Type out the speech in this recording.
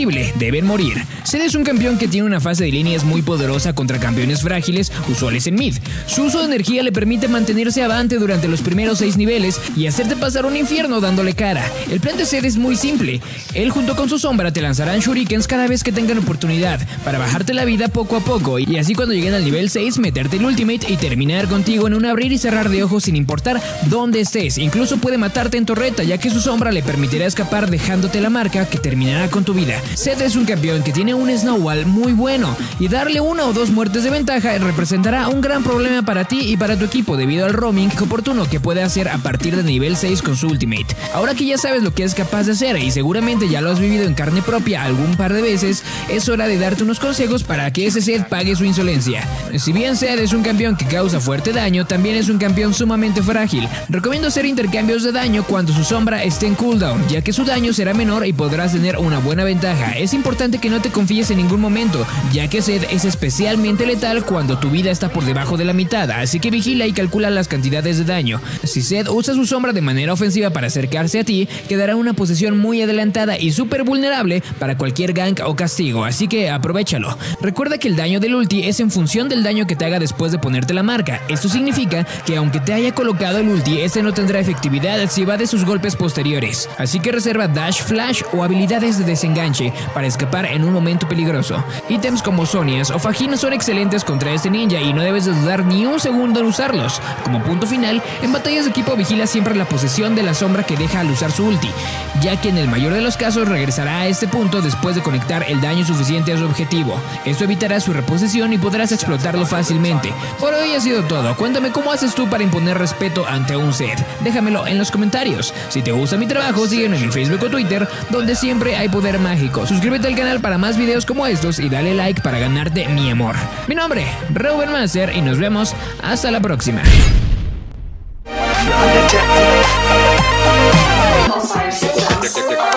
imposible, deben morir. Zed es un campeón que tiene una fase de líneas muy poderosa contra campeones frágiles, usuales en mid. Su uso de energía le permite mantenerse avante durante los primeros 6 niveles y hacerte pasar un infierno dándole cara. El plan de Zed es muy simple. Él junto con su sombra te lanzarán shurikens cada vez que tengan oportunidad, para bajarte la vida poco a poco y así cuando lleguen al nivel 6 meterte el ultimate y terminar contigo en un abrir y cerrar de ojos sin importar dónde estés. Incluso puede matarte en torreta, ya que su sombra le permitirá escapar dejándote la marca que terminará con tu vida. Zed es un campeón que tiene un snowball muy bueno y darle 1 o 2 muertes de ventaja representará un gran problema para ti y para tu equipo debido al roaming oportuno que puede hacer a partir de nivel 6 con su ultimate. Ahora que ya sabes lo que es capaz de hacer y seguramente ya lo has vivido en carne propia algún par de veces, es hora de darte unos consejos para que ese Zed pague su insolencia. Si bien Zed es un campeón que causa fuerte daño, también es un campeón sumamente frágil. Recomiendo hacer intercambios de daño cuando su sombra esté en cooldown, ya que su daño será menor y podrás tener una buena ventaja. Es importante que no te confíes en ningún momento, ya que Zed es especialmente letal cuando tu vida está por debajo de la mitad, así que vigila y calcula las cantidades de daño. Si Zed usa su sombra de manera ofensiva para acercarse a ti, quedará en una posición muy adelantada y súper vulnerable para cualquier gank o castigo, así que aprovéchalo. Recuerda que el daño del ulti es en función del daño que te haga después de ponerte la marca. Esto significa que aunque te haya colocado el ulti, este no tendrá efectividad si va de sus golpes posteriores, así que reserva dash, flash o habilidades de desenganche para escapar en un momento peligroso. Ítems como Zonias o Fajin son excelentes contra este ninja y no debes de dudar ni un segundo en usarlos. Como punto final, en batallas de equipo vigila siempre la posesión de la sombra que deja al usar su ulti, ya que en el mayor de los casos regresará a este punto después de conectar el daño suficiente a su objetivo. Esto evitará su reposición y podrás explotarlo fácilmente. Por hoy ha sido todo. Cuéntame cómo haces tú para imponer respeto ante un Zed. Déjamelo en los comentarios. Si te gusta mi trabajo, sígueme en mi Facebook o Twitter, donde siempre hay poder mágico. Suscríbete al canal para más videos como estos y dale like para ganarte mi amor. Mi nombre, Reuben Master, y nos vemos hasta la próxima. Check.